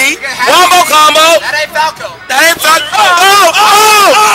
One more combo. That ain't Falco. That ain't Falco. Oh, oh, oh,